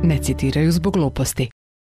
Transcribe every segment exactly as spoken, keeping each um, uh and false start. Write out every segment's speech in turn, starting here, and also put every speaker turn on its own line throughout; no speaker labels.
ne citiraju zbog gluposti.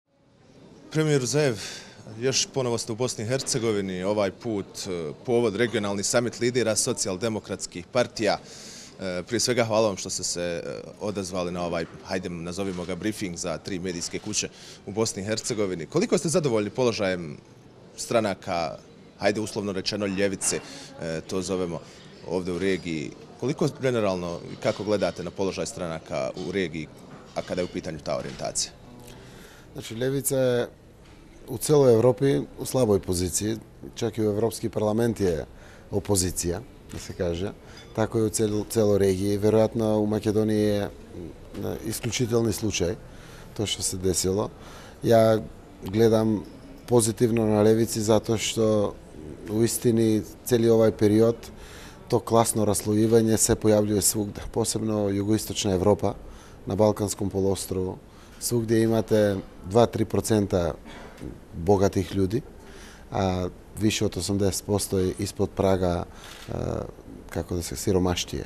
Premijer Zaev, još ponovo ste u Bosni i Hercegovini, ovaj put povod regionalni samit lidera socijaldemokratskih partija. Prije svega hvala vam što ste se odazvali na ovaj, hajde nazovimo ga briefing za tri medijske kuće u Bosni i Hercegovini. Koliko ste zadovoljni položajem stranaka, hajde uslovno rečeno ljevice, to zovemo ovdje u regiji? Koliko generalno, kako gledate na položaj stranaka u regiji, a kada je u pitanju ta orijentacija?
Znači, ljevica je u celoj Evropi u slaboj poziciji, čak i u Evropski parlament je opozicija, da se kaže, tako je u celoj regiji. Vjerojatno u Makedoniji je isključitelni slučaj, to što se desilo. Ja gledam pozitivno na ljevici zato što u istini cijeli ovaj period to klasno raslojivanje se pojavljuje svugdje, posebno jugoistočna Evropa, na Balkanskom polostrovu. Svugdje imate dva do tri procenta bogatih ljudi, a više od osamdeset posto je ispod praga kako da se siromaštije.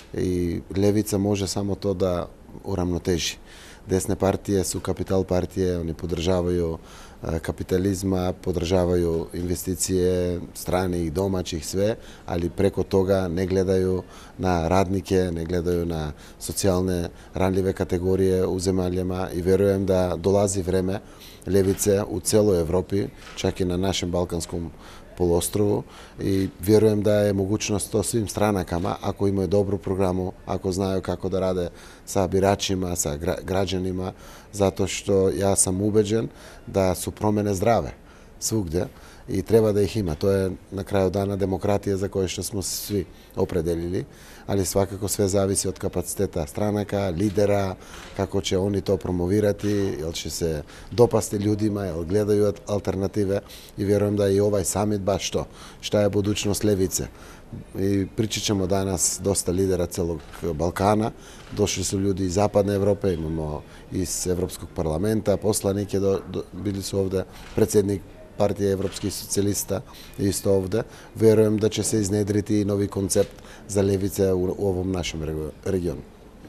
I ljevica može samo to da uravnoteži. Desne partije su kapital partije, oni podržavaju kapitalizma, podržavaju investicije stranih, domaćih, sve, ali preko toga ne gledaju na radnike, ne gledaju na socijalne ranljive kategorije u zemaljama i vjerujem da dolazi vreme ljevice u celoj Evropi, čak i na našem Balkanskom polostrovu i vjerujem da je mogućnost to svim stranakama ako imaju dobru programu, ako znaju kako da rade sa biračima, sa građanima, zato što ja sam ubeđen da su promjene zdrave svugdje i treba da ih ima. To je na kraju dana demokratija za koju što smo se svi opredelili, ali svakako sve zavisi od kapaciteta stranaka, lidera, kako će oni to promovirati, jel će se dopasti ljudima, jel gledaju alternative i vjerujem da je i ovaj summit baš to. Šta je budućnost ljevice? I pričat ćemo danas dosta lidera celog Balkana. Došli su ljudi iz Zapadne Evrope, imamo iz Evropskog parlamenta, poslanike do, do, bili su ovdje, predsjednik partije evropskih socijalista isto ovdje. Vjerujem da će se iznedriti novi koncept za ljevice u, u ovom našem regionu.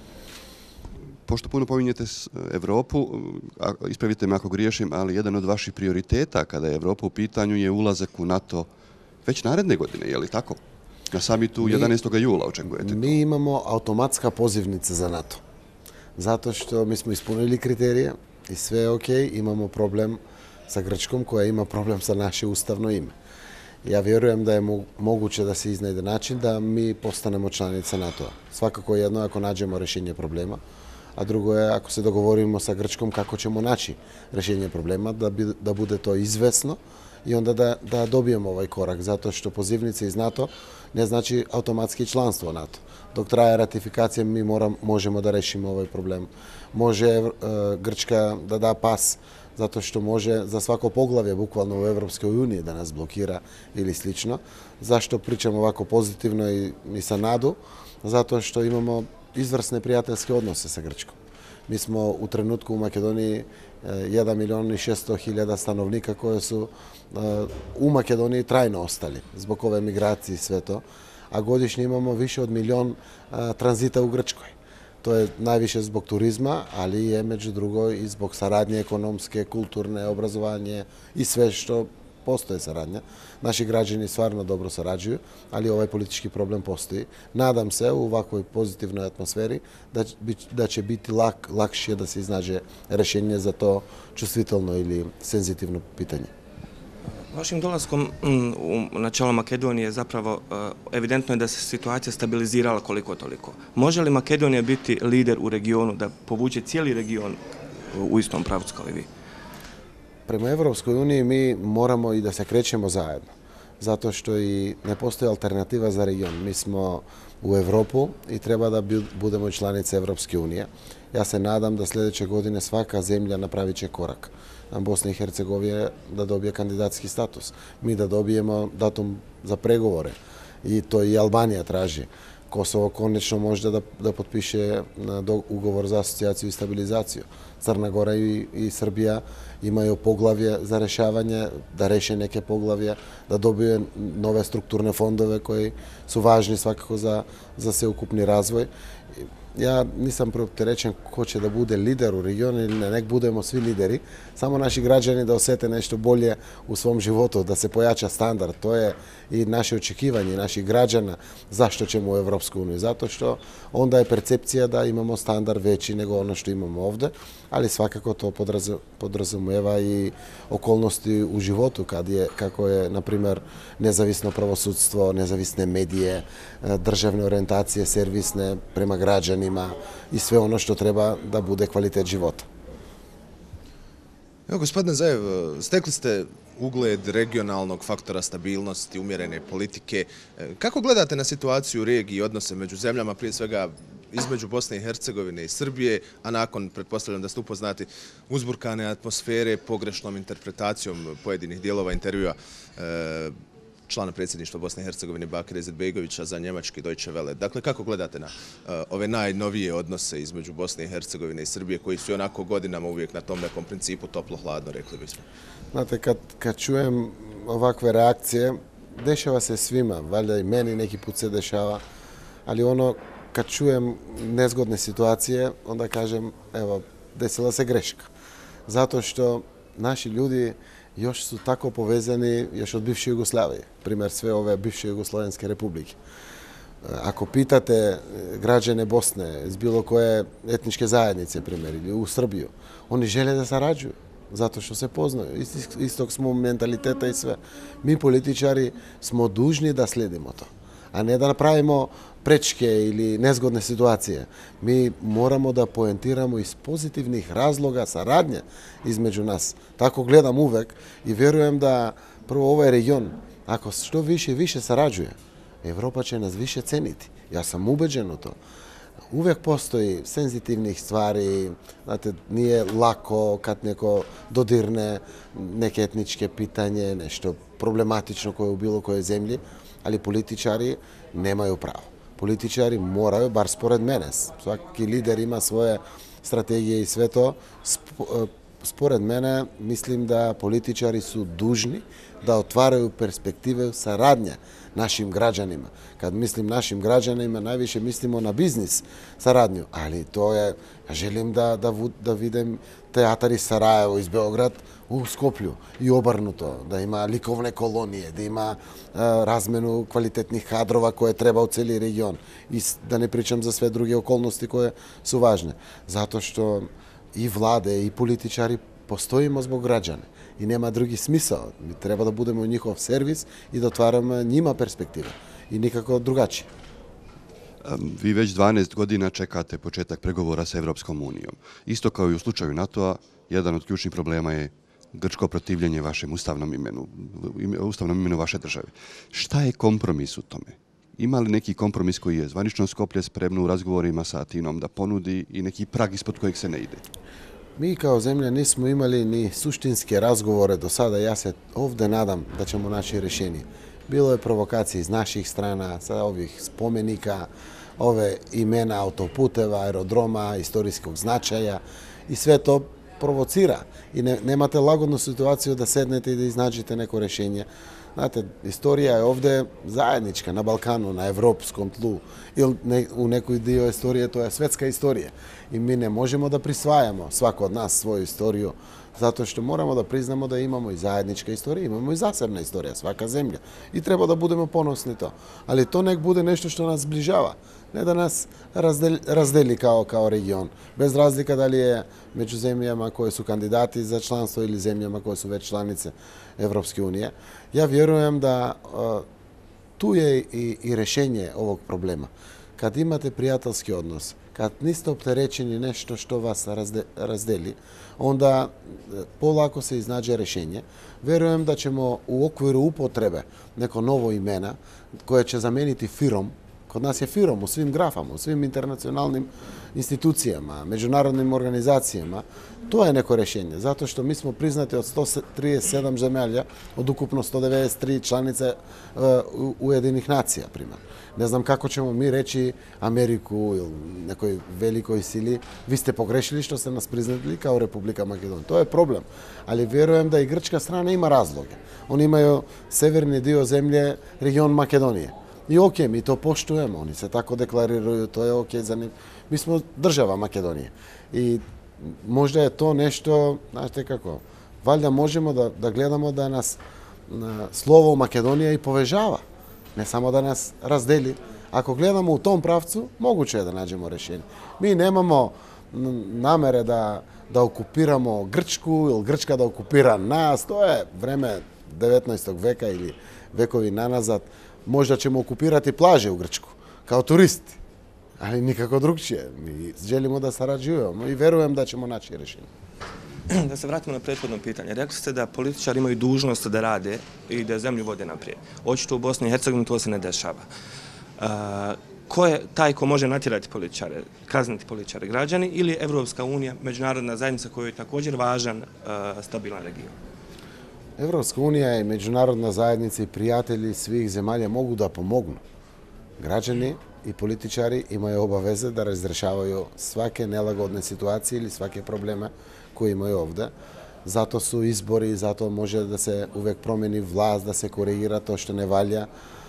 Pošto puno pominjete Evropu, ispravite me ako griješim, ali jedan od vaših prioriteta kada je Evropa u pitanju je ulazak u NATO već naredne godine, je li tako? Na samitu jedanaestog jula očekujete.
Mi imamo automatska pozivnica za NATO. Zato što mi smo ispunili kriterije i sve je ok, imamo problem sa Grčkom koja ima problem sa naše ustavno ime. Ja vjerujem da je moguće da se iznajde način da mi postanemo članica NATO-a. Svakako jedno ako nađemo rješenje problema, a drugo je ako se dogovorimo sa Grčkom kako ćemo naći rješenje problema, da, bi, da bude to izvesno i onda da, da dobijemo ovaj korak, zato što pozivnice iz NATO ne znači automatski članstvo NATO. Dok traje ratifikacija mi moram, možemo da rešimo ovaj problem. Može e, Grčka da da pas zato što može za svako poglavlje bukvalno u Evropskoj uniji da nas blokira ili slično. Zašto pričamo ovako pozitivno i, i sa nadu? Zato što imamo izvrsne prijateljske odnose sa Grčkom. Mi smo u trenutku u Makedoniji jedan milion i šesto hiljada stanovnika koje su u Makedoniji trajno ostali zbog ove migracije i sve to, a godišnje imamo više od milion tranzita u Grčkoj. To je najviše zbog turizma, ali je među drugo i zbog saradnje ekonomske, kulturne, obrazovanje i sve što postoje saradnja. Naši građani stvarno dobro sarađuju, ali ovaj politički problem postoji. Nadam se u ovakvoj pozitivnoj atmosferi da, da će biti lak, lakše da se iznađe rješenje za to čustitveno ili senzitivno pitanje.
Vašim dolaskom na čelo Makedonije zapravo evidentno je da se situacija stabilizirala koliko toliko. Može li Makedonija biti lider u regionu, da povuče cijeli region u istom pravcu kao i vi?
Prema Evropskoj uniji mi moramo i da se krećemo zajedno, zato što i ne postoji alternativa za region. Mi smo u Evropu i treba da budemo članice Evropske unije. Ja se nadam da sljedeće godine svaka zemlja napravit će korak. Bosna i Hercegovina da dobije kandidatski status. Mi da dobijemo datum za pregovore i to i Albanija traži. Kosovo konečno možda da, da potpiše ugovor za asocijaciju i stabilizaciju. Crna Gora i, i Srbija imaju poglavlje za rešavanje, da reše neke poglavlje, da dobiju nove strukturne fondove koji su važni svakako za, za sveukupni razvoj. Ja nisam preopterećen ko će da bude lider u regionu ili ne, nek budemo svi lideri, samo naši građani da osete nešto bolje u svom životu, da se pojača standard. To je i naše očekivanje naših građana zašto ćemo u Evropsku uniju. Zato što onda je percepcija da imamo standard veći nego ono što imamo ovde, ali svakako to podrazumeva i okolnosti u životu, kad je, kako je, na primjer, nezavisno pravosudstvo, nezavisne medije, državne orijentacije, servisne prema građanima i sve ono što treba da bude kvalitet života.
Evo, gospodine Zaev, stekli ste ugled regionalnog faktora stabilnosti, umjerene politike. Kako gledate na situaciju u regiji i odnose među zemljama, prije svega između Bosne i Hercegovine i Srbije, a nakon, pretpostavljam da ste upoznati, uzburkane atmosfere pogrešnom interpretacijom pojedinih dijelova intervjua člana predsjedništva Bosne i Hercegovine Bakira Izetbegovića za njemački Deutsche Welle. Dakle, kako gledate na uh, ove najnovije odnose između Bosne i Hercegovine i Srbije, koji su onako godinama uvijek na tom nekom principu toplo-hladno, rekli bismo?
Znate, kad, kad čujem ovakve reakcije, dešava se svima, valjda i meni neki put se dešava, ali ono, kad čujem nezgodne situacije, onda kažem, evo, desila se greška. Zato što naši ljudi još su tako povezani još od bivše Jugoslavije, primjer sve ove bivše Jugoslovenske republike. Ako pitate građane Bosne iz bilo koje etničke zajednice, primjer, ili u Srbiju, oni žele da sarađuju, zato što se poznaju. Istog smo mentaliteta i sve. Mi političari smo dužni da sledimo to, a ne da napravimo prečke ili nezgodne situacije. Mi moramo da poentiramo iz pozitivnih razloga saradnje između nas. Tako gledam uvek i vjerujem da prvo ovaj region, ako što više i više sarađuje, Evropa će nas više ceniti. Ja sam ubeđen u to. Uvek postoji senzitivnih stvari, znate, nije lako kad neko dodirne neke etničke pitanje, nešto problematično koje je u bilo kojoj zemlji, ali političari nemaju pravo. Političari moraju, bar spored mene, svaki lider ima svoje strategije i sve to, spored mene mislim da političari su dužni da otvaraju perspektive saradnje našim građanima. Kad mislim našim građanima, najviše mislimo na biznis saradnju, ali to je, ja želim da, da, da vidim teatar iz Sarajevo, iz Beograd, u Skoplju i obrnuto, da ima likovne kolonije, da ima uh, razmenu kvalitetnih kadrova koje treba u cijeli region i da ne pričam za sve druge okolnosti koje su važne. Zato što i vlade i političari postojimo zbog građana i nema drugi smisao. Mi treba da budemo njihov servis i da otvaramo njima perspektive i nikako drugačije.
Vi već dvanaest godina čekate početak pregovora sa Evropskom unijom. Isto kao i u slučaju NATO-a, jedan od ključnih problema je grčko protivljenje vašem ustavnom imenu, ustavnom imenu vaše države. Šta je kompromis u tome? Ima li neki kompromis koji je zvanično Skoplje spremno u razgovorima sa Atinom da ponudi i neki prag ispod kojeg se ne ide?
Mi kao zemlja nismo imali ni suštinske razgovore do sada. Ja se ovde nadam da ćemo naći rješenje. Bilo je provokacije iz naših strana, sa ovih spomenika, ove imena autoputeva, aerodroma, istorijskog značaja i sve to provocira. I ne, nemate lagodnu situaciju da sednete i da iznađete neko rješenje. Znate, istorija je ovde zajednička na Balkanu, na evropskom tlu ili ne, u nekoj dio istorije to je svetska istorija. I mi ne možemo da prisvajamo svako od nas svoju istoriju zato što moramo da priznamo da imamo i zajednička istorija, imamo i zasebna istorija, svaka zemlja. I treba da budemo ponosni to. Ali to nek bude nešto što nas zbližava, ne da nas razdeli, razdeli kao, kao region. Bez razlika da li je među zemljama koje su kandidati za članstvo ili zemljama koje su već članice Evropske unije. Ja vjerujem da uh, tu je i, i rješenje ovog problema. Kad imate prijateljski odnos, kad niste opterećeni nešto što vas razde, razdeli, onda polako se iznađe rješenje. Vjerujem da ćemo u okviru upotrebe neko novo imena koje će zameniti firom Kod nas je firom u svim grafama, u svim internacionalnim institucijama, međunarodnim organizacijama. To je neko rješenje, zato što mi smo priznati od sto trideset sedam zemalja, od ukupno sto devedeset tri članice uh, Ujedinih nacija, primjer. Ne znam kako ćemo mi reći Ameriku ili nekoj velikoj sili, vi ste pogrešili što ste nas priznali kao Republika Makedonija. To je problem, ali vjerujem da i grčka strana ima razloge. Oni imaju severni dio zemlje, region Makedonije. I ok, mi to poštujemo, oni se tako deklariraju, to je ok za njih. Mi smo država Makedonije i možda je to nešto, znate kako, valjda možemo da, da gledamo da nas na, slovo Makedonija i povežava, ne samo da nas razdeli. Ako gledamo u tom pravcu, moguće je da nađemo rješenje. Mi nemamo namere da, da okupiramo Grčku ili Grčka da okupira nas, to je vreme devetnaestog veka ili vekovi nanazad. Možda ćemo okupirati plaže u Grčku, kao turisti, ali nikako drugčije. Mi želimo da sarađujemo i verujem da ćemo naći rješenje.
Da se vratimo na prethodno pitanje. Rekli ste da političari imaju dužnost da rade i da zemlju vode naprijed. Očito u Bosni i Hercegovini to se ne dešava. Uh, ko je taj ko može natjerati političare, kazniti političare, građani ili Evropska unija, međunarodna zajednica koja je također važan, uh, stabilan region?
Evropska unija i međunarodna zajednica i prijatelji svih zemalja mogu da pomognu. Građani i političari imaju obaveze da razrešavaju svake nelagodne situacije ili svake probleme koje imaju ovdje. Zato su izbori, zato može da se uvek promeni vlast, da se korigira to što ne valja.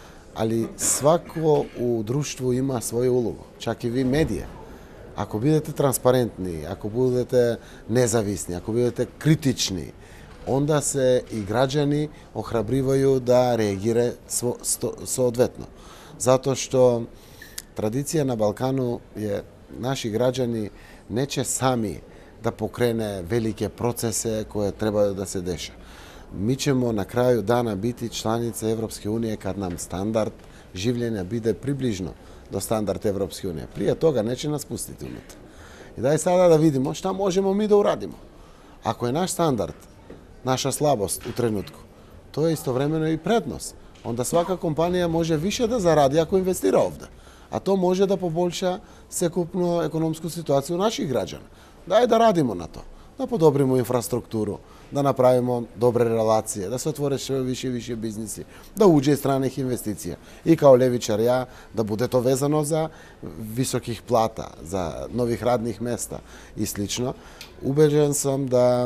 Ali svako u društvu ima svoju ulogu, čak i vi medije. Ako budete transparentni, ako budete nezavisni, ako budete kritični, onda se i građani ohrabrivaju da reagire soodvetno. Zato što tradicija na Balkanu je, naši građani neće sami da pokrene velike procese koje trebaju da se deša. Mi ćemo na kraju dana biti članice Evropske unije kad nam standard življenja bude približno do standarda Evropske unije. Prije toga neće nas pustiti unutra. I daj sada da vidimo šta možemo mi da uradimo. Ako je naš standard naša slabost u trenutku, to je istovremeno i prednost. Onda svaka kompanija može više da zaradi ako investira ovdje. A to može da poboljša sekupnu ekonomsku situaciju naših građana. Daj da radimo na to, da podobrimo infrastrukturu, da napravimo dobre relacije, da se otvore sve više i više biznisi, da uđe stranih investicija. I kao levičar ja, da bude to vezano za visokih plata, za novih radnih mesta i slično. Ubeđen sam da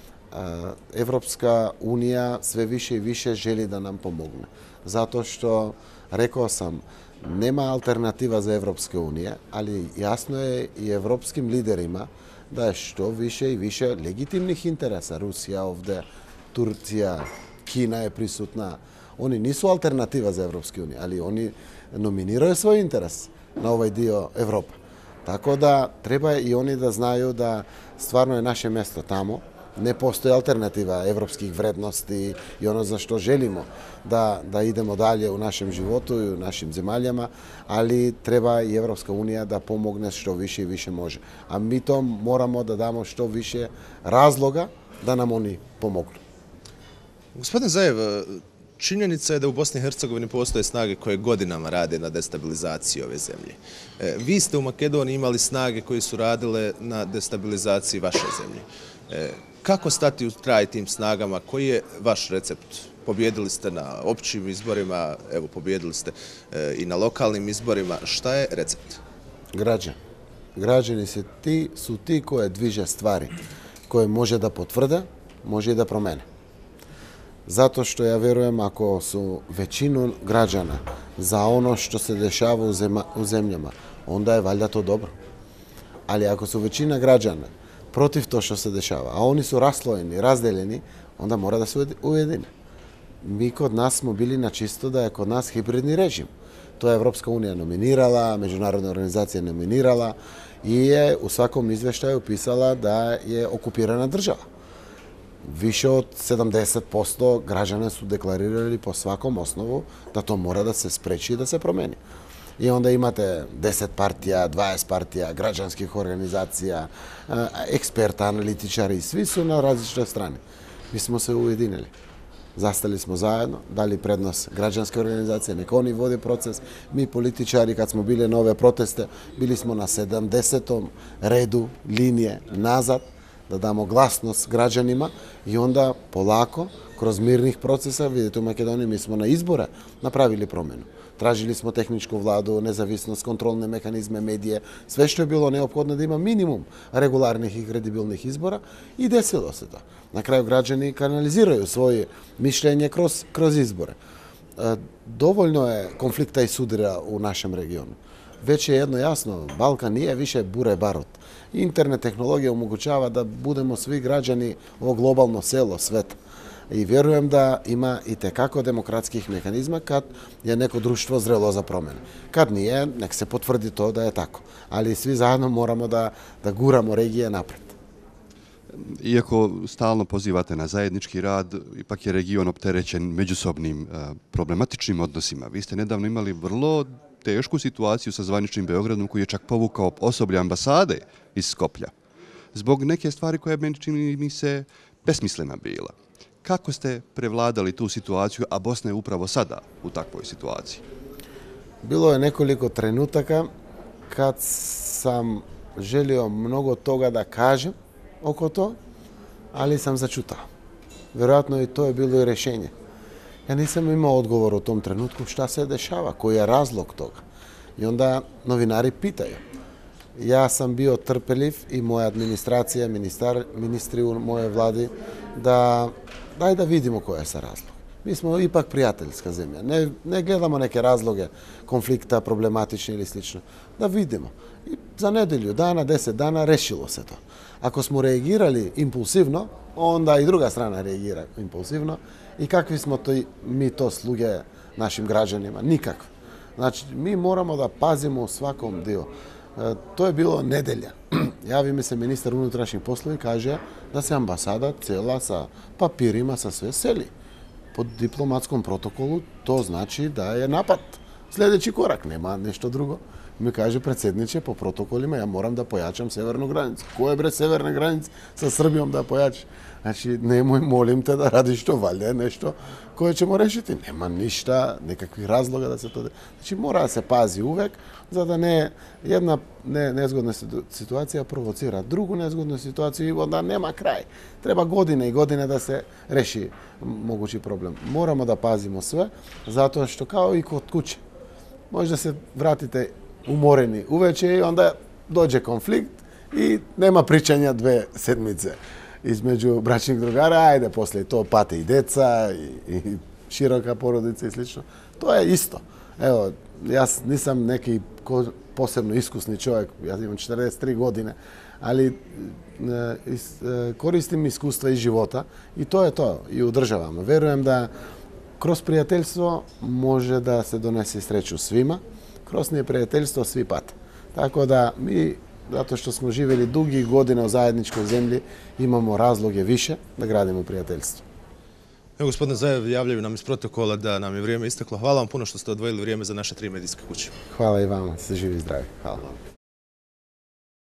Evropska unija sve više i više želi da nam pomogne. Zato što, rekao sam, nema alternativa za Evropske unije, ali jasno je i evropskim liderima da je što više i više legitimnih interesa. Rusija ovdje, Turcija, Kina je prisutna. Oni nisu alternativa za Evropsku uniju, ali oni nominiraju svoj interes na ovaj dio Evrope. Tako da treba i oni da znaju da stvarno je naše mjesto tamo. Ne postoji alternativa evropskih vrednosti i ono za što želimo da, da idemo dalje u našem životu i u našim zemaljama, ali treba i Evropska unija da pomogne što više i više može. A mi to moramo da damo što više razloga da nam oni pomognu.
Gospodin Zajev, činjenica je da u Bosni i Hercegovini postoje snage koje godinama rade na destabilizaciji ove zemlje. E, vi ste u Makedoniji imali snage koje su radile na destabilizaciji vaše zemlje. E, kako stati u kraj tim snagama? Koji je vaš recept? Pobjedili ste na općim izborima, evo pobjedili ste e, i na lokalnim izborima. Šta je recept?
Građani. Građani su ti, su ti koje dviže stvari, koje može da potvrde, može i da promene. Zato što ja vjerujem ako su većinu građana za ono što se dešava u, zema, u zemljama, onda je valjda to dobro. Ali ako su većina građana protiv to što se dešava, a oni su raslojeni, razdeljeni, onda mora da se ujedine. Mi kod nas smo bili na čisto da je kod nas hibridni režim. To je Evropska unija nominirala, međunarodna organizacija nominirala i je u svakom izveštaju pisala da je okupirana država. Više od sedamdeset posto građana su deklarirali po svakom osnovu da to mora da se spreči i da se promeni. I onda imate deset partija, dvadeset partija, građanskih organizacija, eksperta, analitičari, svi su na različitoj strani. Mi smo se ujedinili. zastali smo zajedno, dali prednost građanske organizacije, neka oni vode proces. Mi političari, kad smo bili na ove proteste, bili smo na sedamdesetom redu linije nazad, da damo glasnost građanima i onda polako, kroz mirnih procesa, vidite u Makedoniji mi smo na izbore napravili promjenu. Tražili smo tehničku vladu, nezavisnost, kontrolne mehanizme, medije, sve što je bilo neophodno da ima minimum regularnih i kredibilnih izbora i desilo se to. Na kraju građani kanaliziraju svoje mišljenje kroz, kroz izbore. E, dovoljno je konflikta i sudira u našem regionu. Već je jedno jasno, Balkan nije više bure barut. Internet tehnologija omogućava da budemo svi građani ovo globalno selo sveta. I vjerujem da ima i tekako demokratskih mehanizma kad je neko društvo zrelo za promjene. Kad nije, nek se potvrdi to da je tako. Ali svi zajedno moramo da, da guramo regije napred.
Iako stalno pozivate na zajednički rad, ipak je region opterećen međusobnim problematičnim odnosima. Vi ste nedavno imali vrlo tešku situaciju sa zvaničnim Beogradom koji je čak povukao osoblje ambasade iz Skoplja. Zbog neke stvari koje meni čini mi se besmislena bila. Kako ste prevladali tu situaciju, a Bosna je upravo sada u takvoj situaciji?
Bilo je nekoliko trenutaka kad sam želio mnogo toga da kažem oko to, ali sam začutao. Vjerojatno i to je bilo i rješenje. Ja nisam imao odgovor u tom trenutku šta se dešava, koji je razlog toga. I onda novinari pitaju. Ja sam bio trpeljiv i moja administracija, ministar, ministri u moje vladi, da daj da vidimo koja je sa razlog. Mi smo ipak prijateljska zemlja. Ne, ne gledamo neke razloge konflikta, problematične ili slično. Da vidimo. I za nedelju dana, deset dana, rešilo se to. Ako smo reagirali impulsivno, onda i druga strana reagira impulsivno. I kakvi smo to, mi to sluge našim građanima? Nikakvi. Znači, mi moramo da pazimo u svakom dio. E, to je bilo nedelja. Javi mi se ministar unutrašnjih poslova i kaže da se ambasada cela sa papirima, sa sve seli. Po diplomatskom protokolu to znači da je napad. Sljedeći korak, nema nešto drugo. Mi kaže predsjedniče, po protokolima ja moram da pojačam severnu granicu. Koje bre severne granice sa Srbijom da pojačam? Znači, nemoj, molim te da radiš to, valjda je nešto koje ćemo rešiti. Nema ništa, nekakvih razloga da se to... Znači, mora se pazi uvek, za da ne jedna ne, nezgodna situacija provocira drugu nezgodnu situaciju i onda nema kraj. Treba godine i godine da se reši mogući problem. Moramo da pazimo sve, zato što kao i kod kuće. Možda se vratite umoreni uveče i onda dođe konflikt i nema pričanja dve sedmice između bračnih drugara, ajde, poslije to pate i deca i, i široka porodica i slično. To je isto. Evo, ja nisam neki posebno iskusni čovjek, ja imam četrdeset tri godine, ali e, e, koristim iskustva iz života i to je to i u državama. Verujem da kroz prijateljstvo može da se donese sreću svima, kroz neprijateljstvo svi pate. Tako da mi, zato što smo živjeli dugih godina u zajedničkoj zemlji, imamo razloge više da gradimo prijateljstvo.
Evo, gospodine Zajev, javljaju nam iz protokola da nam je vrijeme isteklo. Hvala vam puno što ste odvojili vrijeme za naše tri medijske kuće.
Hvala i vama, ste živi i zdravi. Hvala.